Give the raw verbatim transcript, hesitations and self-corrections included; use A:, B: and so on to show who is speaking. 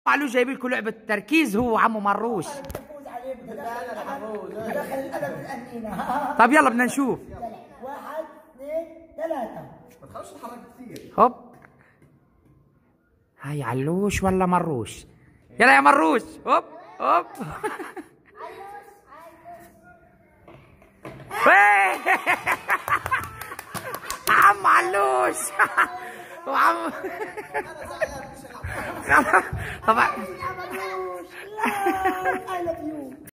A: علوش جايب لكم لعبه تركيز هو وعمو مروش. طب يلا بدنا نشوف.
B: واحد اثنين ثلاثة.
C: ما تخافش تتحرك كثير.
A: هوب. هاي علوش ولا مروش؟ يلا يا مروش. هوب هوب. عم علوش وعم طبعا